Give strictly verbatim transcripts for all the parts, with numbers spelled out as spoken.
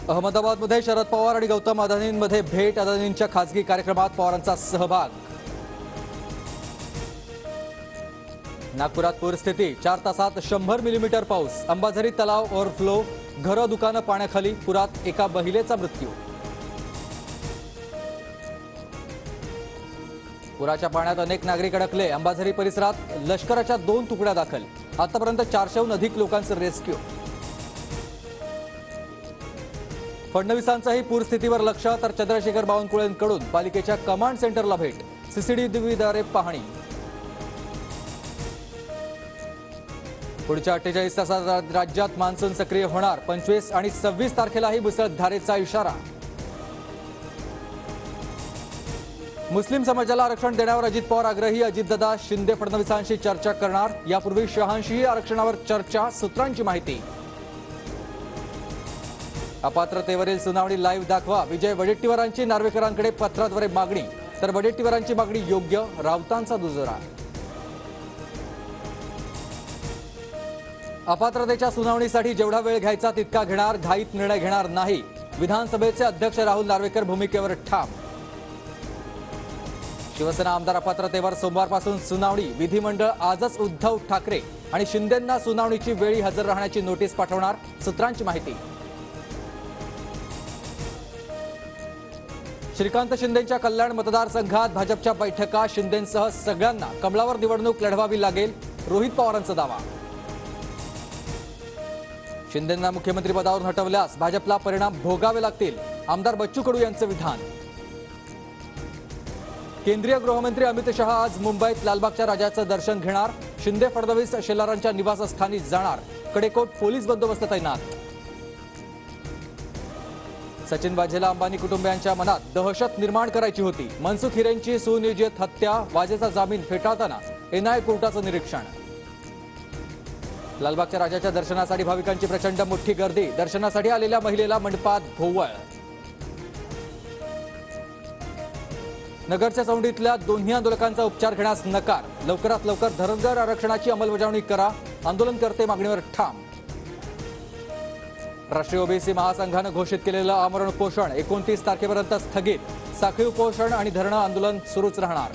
अहमदाबादमध्ये शरद पवार आणि गौतम अदानींमध्ये भेट, अदानींच्या खासगी कार्यक्रमात पवारांचा सहभाग। नागपुरात पूरस्थिती, चार तासात शंभर मिलीमीटर पाऊस, अंबाझरी तलाव ओव्हरफ्लो, घरं दुकानं पाण्याखाली, पुरात एका महिलेचा मृत्यू। पुराच्या पाण्यात अनेक नागरिक अडकले, अंबाझरी परिसरात लष्कराच्या दोन तुकड्या दाखल, आतापर्यंत चारशेहून अधिक लोकांचं रेस्क्यू। फडणवीसांचाही पूरस्थितीवर लक्ष, तर चंद्रशेखर बावनकुळेंकडून पालिकेच्या कमांड सेंटरला भेट, सीसीटीव्हीद्वारे पाहणी। पुढच्या अठ्ठेचाळीस तासात राज्यात मान्सून सक्रिय होणार, पंचवीस आणि सव्वीस तारखेलाही मुसळधारेचा इशारा। मुस्लिम समाजाला आरक्षण देण्यावर अजित पवार आग्रही, अजितदादा शिंदे फडणवीसांशी चर्चा करणार, यापूर्वी शहांशीही आरक्षणावर चर्चा, सूत्रांची माहिती। अपात्रतेवरील सुनावणी लाईव्ह दाखवा, विजय वडेट्टीवारांची नार्वेकरांकडे पत्राद्वारे मागणी, तर वडेट्टीवारांची मागणी योग्य, राऊतांचा दुजोरा। अपात्रतेच्या सुनावणीसाठी जेवढा वेळ घ्यायचा तितका घेणार, घाईत निर्णय घेणार नाही, विधानसभेचे अध्यक्ष राहुल नार्वेकर भूमिकेवर ठाम। शिवसेना आमदार अपात्रतेवर सोमवारपासून सुनावणी, विधिमंडळ आजच उद्धव ठाकरे आणि शिंदेंना सुनावणीची वेळी हजर राहण्याची नोटीस पाठवणार, सूत्रांची माहिती। श्रीकांत शिंदेंच्या कल्याण मतदारसंघात भाजपच्या बैठका, शिंदेंसह सगळ्यांना कमळावर निवडणूक लढवावी लागेल, रोहित पवारांचा दावा। शिंदेंना मुख्यमंत्रीपदावरून हटवल्यास भाजपला परिणाम भोगावे लागतील, आमदार बच्चू कडू यांचे विधान। केंद्रीय गृहमंत्री अमित शहा आज मुंबईत लालबागच्या राजाचं दर्शन घेणार, शिंदे फडणवीस शेलारांच्या निवासस्थानी जाणार, कडेकोट पोलीस बंदोबस्त तैनात। सचिन वाझेला अंबानी कुटुंबियांच्या मनात दहशत निर्माण करायची होती, मनसुख हिरेंची सुनियोजित हत्या, वाझेचा जामीन फेटाळताना एनआयए कोर्टाचं निरीक्षण। लालबागच्या राजाच्या दर्शनासाठी भाविकांची प्रचंड मोठी गर्दी, दर्शनासाठी आलेल्या महिलेला मंडपात भोवळ। नगरच्या चौंडीतल्या दोन्ही आंदोलकांचा उपचार घेण्यास नकार, लवकरात लवकर धनगर आरक्षणाची अंमलबजावणी करा, आंदोलनकर्ते मागणीवर ठाम। राष्ट्रीय ओबीसी महासंघानं घोषित केलेलं आमरण उपोषण एकोणतीस तारखेपर्यंत स्थगित, साखळी उपोषण आणि धरणं आंदोलन सुरूच राहणार।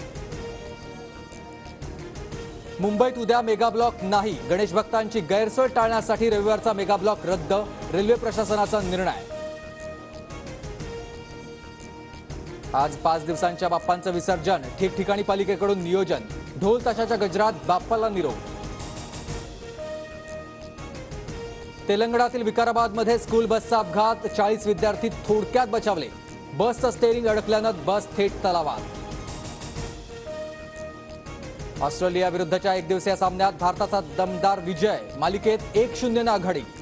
मुंबईत उद्या मेगा ब्लॉक नाही, गणेश भक्तांची गैरसोय टाळण्यासाठी रविवारचा मेगा ब्लॉक रद्द, रेल्वे प्रशासनाचा निर्णय। आज पाच दिवसांच्या बाप्पांचं विसर्जन, ठिकठिकाणी पालिकेकडून नियोजन, ढोल ताशाच्या गजरात बाप्पाला निरोप। तेलंगणातील विकाराबादमध्ये स्कूल बसचा अपघात, चाळीस विद्यार्थी थोडक्यात बचावले, बसचं स्टेअरिंग अडकल्यानं बस थेट तलावात। ऑस्ट्रेलिया विरुद्धच्या एकदिवसीय सामन्यात भारताचा दमदार विजय, मालिकेत एक शून्यनं आघाडी।